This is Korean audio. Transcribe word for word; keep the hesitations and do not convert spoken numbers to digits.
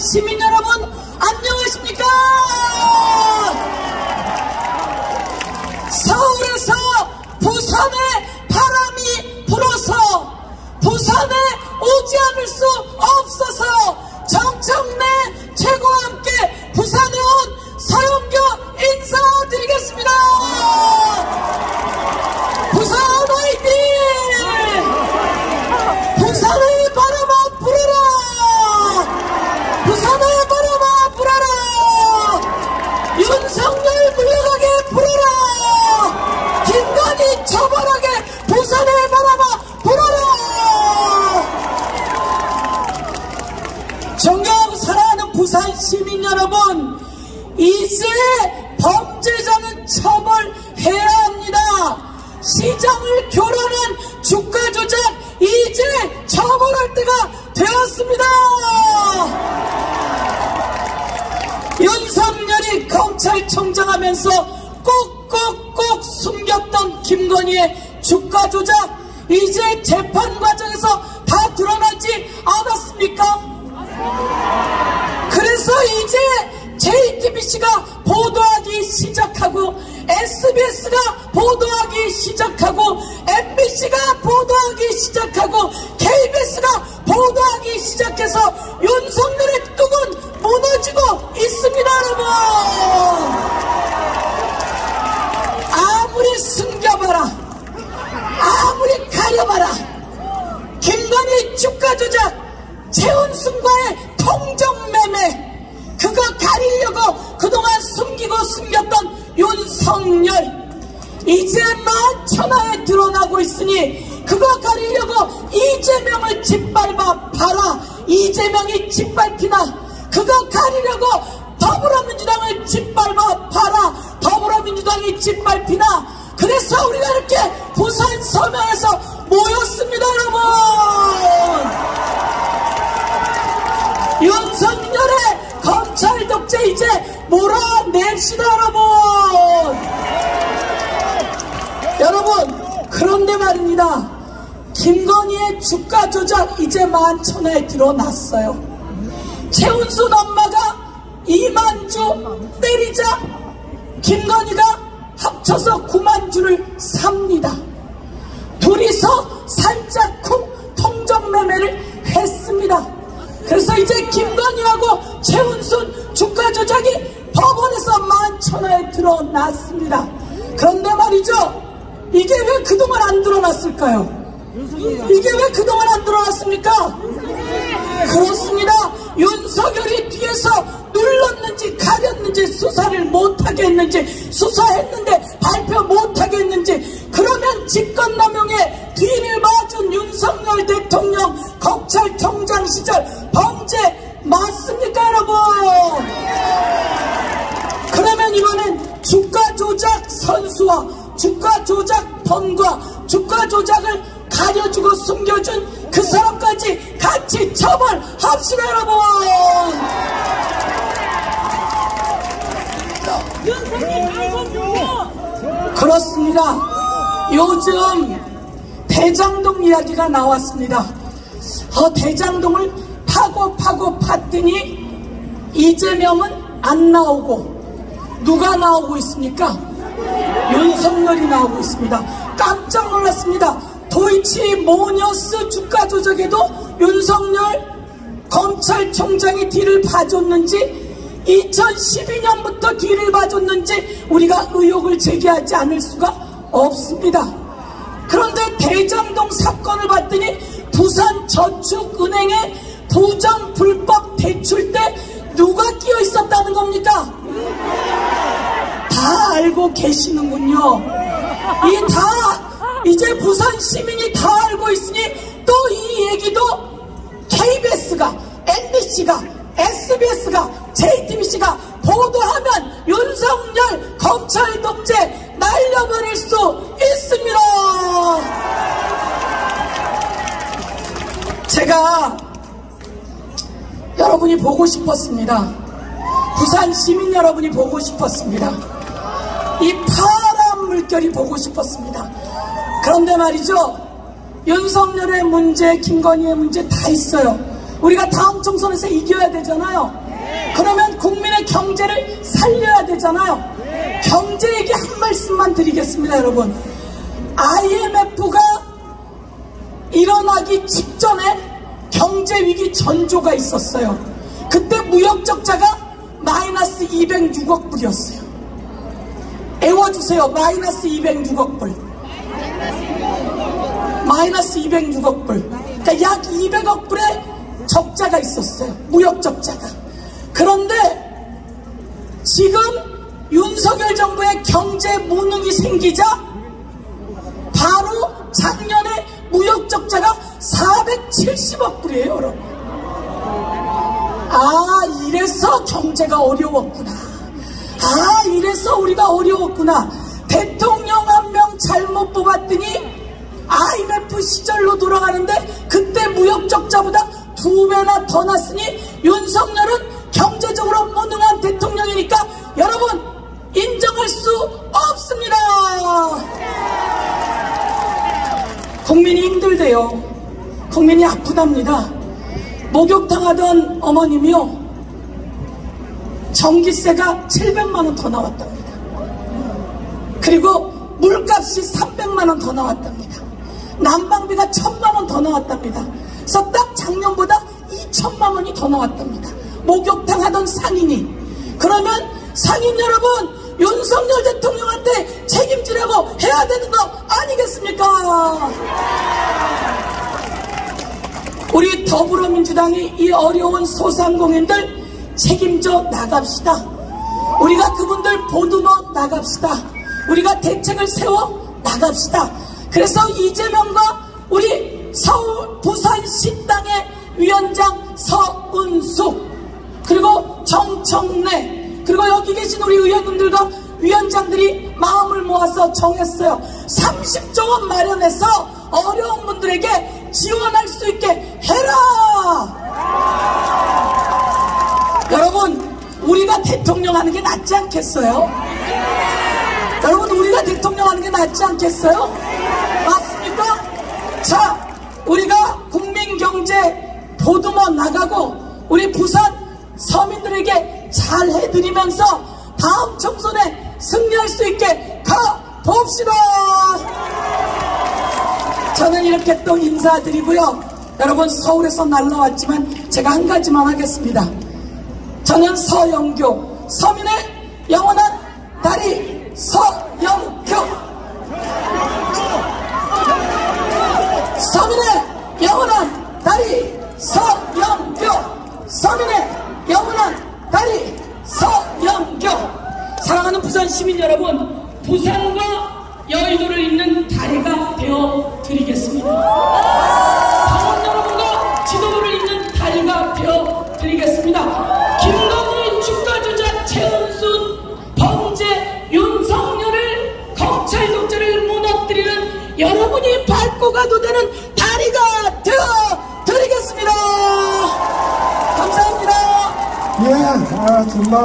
시민 여러분 안녕하십니까? 서울에서 부산에 바람이 불어서 부산에 오지 않을 수 없어서 정청래 최고와 함께 부산에 온 서영교 인사드리겠습니다. 부산 화이팅! 부산의 바람아 불어라! 부산의 바람아 불어라! 윤석열 물러가게 불어라! 김건희 처벌하게 부산의 바람아 불어라! 존경 사랑하는 부산 시민 여러분, 이제 범죄자는 처벌해야 합니다. 시장을 교란한 주가 조작 이제 처벌할 때가 되었습니다. 윤석열이 검찰총장 하면서 꼭꼭꼭 숨겼던 김건희의 주가 조작 이제 재판 과정에서 다 드러나지 않았습니까? 그래서 이제 제이티비씨가 보도하기 시작하고 에스비에스가 보도하기 시작하고 엠비씨가 보도하기 시작하고 케이비에스가 보도하기 시작해서 윤석열의 뚝은 무너지고 있습니다. 여러분, 아무리 숨겨봐라, 아무리 가려봐라, 김건희 주가 조작, 최은순과의 통정매매 그거 가리려고 그동안 숨기고 숨겼던 윤석열 이제 만천하에 드러나고 있으니 그거 가리려고 이재명을 짓밟아 봐라. 이재명이 짓밟히나 그거 가리려고 더불어민주당을 짓밟아 봐라. 더불어민주당이 짓밟히나. 그래서 우리가 이렇게 부산 서명에서 모였습니다. 여러분, 윤석열의 검찰 독재 이제 몰아냅시다. 여러분 여러분 그런데 말입니다. 김건희의 주가 조작 이제 만천하에 드러났어요. 최은순 엄마가 이만 주 때리자 김건희가 합쳐서 구만 주를 삽니다. 둘이서 살짝쿵 통정매매를 했습니다. 그래서 이제 김건희하고 최은순 주가 조작이 법원에서 만천하에 드러났습니다. 그런데 말이죠, 이게 왜 그동안 안 드러났을까요? 이게 왜 그동안 안 드러났습니까? 그렇습니다. 윤석열이 뒤에서 눌렀는지 가렸는지 수사를 못하게 했는지 수사했는데 발표 못하게 했는지, 그러면 직권남용에 뒤를 맞은 윤석열 대통령 검찰총장 시절 범죄 맞습니까 여러분? 그러면 이번엔 주가 조작 선수와 주가 조작 범과 주가 조작을 가려주고 숨겨준 그 사람까지 같이 처벌합시다 여러분. 그렇습니다. 요즘 대장동 이야기가 나왔습니다. 어, 대장동을 파고 파고 팠더니 이재명은 안 나오고 누가 나오고 있습니까? 윤석열이 나오고 있습니다. 깜짝 놀랐습니다. 도이치 모녀스 주가 조작에도 윤석열 검찰총장이 뒤를 봐줬는지 이천십이 년부터 뒤를 봐줬는지 우리가 의혹을 제기하지 않을 수가 없습니다. 그런데 대장동 사건을 봤더니 부산저축은행의 부정 불법 대출 때 누가 끼어 있었다는 겁니까? 다 알고 계시는군요. 이 다 이제 부산 시민이 다 알고 있으니 또 이 얘기도 케이비에스가 엠비씨가 에스비에스가 제이티비씨가 보도하면 윤석열 검찰 독재 날려버릴 수 있습니다. 제가 여러분이 보고 싶었습니다. 부산 시민 여러분이 보고 싶었습니다. 이 파란 물결이 보고 싶었습니다. 그런데 말이죠, 윤석열의 문제, 김건희의 문제 다 있어요. 우리가 다음 총선에서 이겨야 되잖아요. 그러면 국민의 경제를 살려야 되잖아요. 경제 얘기 한 말씀만 드리겠습니다, 여러분. 아이엠에프가 일어나기 직전에 경제위기 전조가 있었어요. 그때 무역적자가 마이너스 이백육억 불이었어요. 애워주세요. 마이너스 이백육억 불. 마이너스 이백육억 불. 그러니까 약 이백억 불의 적자가 있었어요. 무역적자가. 그런데 지금 윤석열 정부의 경제 무능이 생기자 바로 작년에 무역적자가 사백칠십억 불이에요, 여러분. 아, 이래서 경제가 어려웠구나. 아, 이래서 우리가 어려웠구나. 대통령 한 명 잘못 뽑았더니 아이엠에프 시절로 돌아가는데 그때 무역적자보다 두 배나 더 났으니 윤석열은 경제적으로 무능한 대통령이니까 여러분 인정할 수 없습니다. 국민이 힘들대요. 국민이 아프답니다. 목욕탕하던 어머님이요, 전기세가 칠백만 원 더 나왔답니다. 그리고 물값이 삼백만 원 더 나왔답니다. 난방비가 천만 원 더 나왔답니다. 그래서 딱 작년보다 이천만 원이 더 나왔답니다. 목욕탕 하던 상인이. 그러면 상인 여러분, 윤석열 대통령한테 책임지라고 해야 되는 거 아니겠습니까? 우리 더불어민주당이 이 어려운 소상공인들 책임져 나갑시다. 우리가 그분들 보듬어 나갑시다. 우리가 대책을 세워 나갑시다. 그래서 이재명과 우리 서울 부산 신당의 위원장 서은숙, 그리고 정청래, 그리고 여기 계신 우리 의원님들과 위원장들이 마음을 모아서 정했어요. 삼십조 원 마련해서 어려운 분들에게 지원할 수 있게 해라. 여러분, 우리가 대통령 하는 게 낫지 않겠어요? 여러분, 우리가 대통령 하는 게 낫지 않겠어요? 맞습니까? 자, 우리가 국민경제 보듬어 나가고 우리 부산 서민들에게 잘 해드리면서 다음 총선에 승리할 수 있게 가봅시다. 저는 이렇게 또 인사드리고요. 여러분, 서울에서 날라왔지만 제가 한 가지만 하겠습니다. 저는 서영교, 서민의 영원한 다리 서영교, 서민의 영원한 다리 서영교, 서민의 영원한 다리 서영교. 사랑하는 부산 시민 여러분, 부산과 여의도를 잇는 다리가 되어 드리겠습니다. 당원 여러분과 지도부를 잇는 다리가 되어 드리겠습니다. 김건희 주가조작 최은순 범죄 윤석열을 검찰 독재를 무너뜨리는 여러분이 밟고 가도 되는 다리가 되어 드리겠습니다. 감사합니다. 예, 아, 정말